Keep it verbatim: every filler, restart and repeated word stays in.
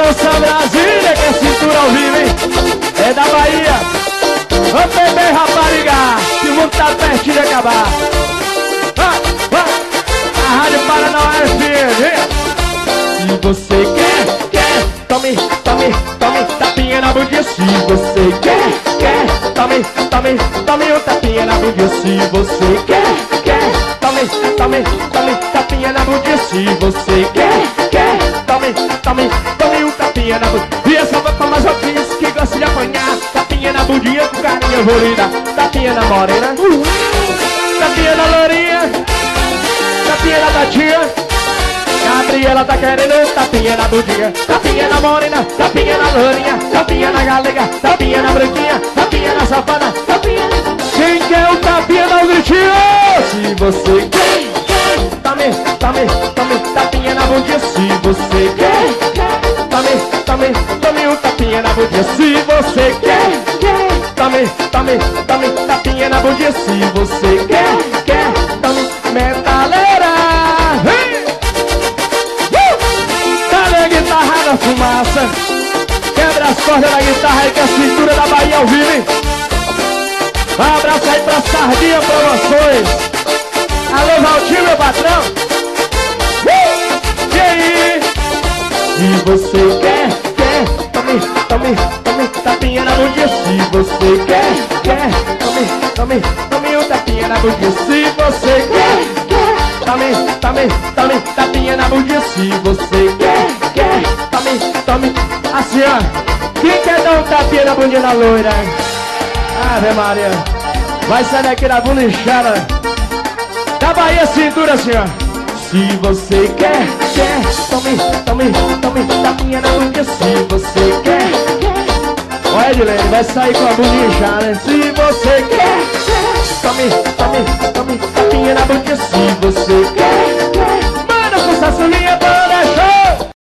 Atenção Brasília, que é cintura ao vivo, hein? É da Bahia. Ô bebê rapariga, que o mundo tá pertinho de acabar. Vai, vai. A Rádio Paraná F M. Se você quer, quer, tome, tome, tome tapinha na bundinha. Se você quer, quer, tome, tome, tome um tapinha na bundinha. Se você quer, quer, tome, tome, tome tapinha na bundinha. Se você quer, quer, tome, tome, tome um tapinha na bundinha. E essa vai pra mais ouvintes que gosta de apanhar. Tapinha na bundinha com carinho eu vou lhe dar. Tapinha na morena, tapinha na lourinha, tapinha na tatinha. Gabriela tá querendo tapinha na bundinha, tapinha na morena, tapinha na lourinha, tapinha na galega, tapinha na branquinha, tapinha na safada, tapinha. Quem quer o tapinha dá um gritinho? Se você quer, quer, tome, tome, tome tapinha na bundinha. Se você quer, quer, tome, tome, tome um tapinha na bundinha. Se você quer, quer, tome, tome, tome tapinha na bundinha. Se você quer, quer, tome metaleira. Guitarra na fumaça, quebra as cordas da guitarra aí que é a cintura da Bahia ao vivo, hein? Um abraço aí pra Sardinha Promoções. Alô Valtinho, meu patrão. Uh! E aí? Se você quer, quer, tome, tome, tome tapinha na bundinha. Se você quer, quer, tome, tome, tome um tapinha na bundinha. Se você quer, quer, tome, tome, tome tapinha na bundinha. Se você quer, quer, tome, tome. Assim, ó. Quem quer dar um tapinha na bundinha da loira? Ave Maria. Vai sair daqui da bunda inchada. Da Bahia, cintura, assim, ó. Se você quer, quer, tome, tome, tome tapinha na bundinha. Se você quer, quer. Olha, Edilene, vai sair com a bundinha inchada. Se você quer, quer, tome, tome, tome tapinha na bundinha. Se você quer.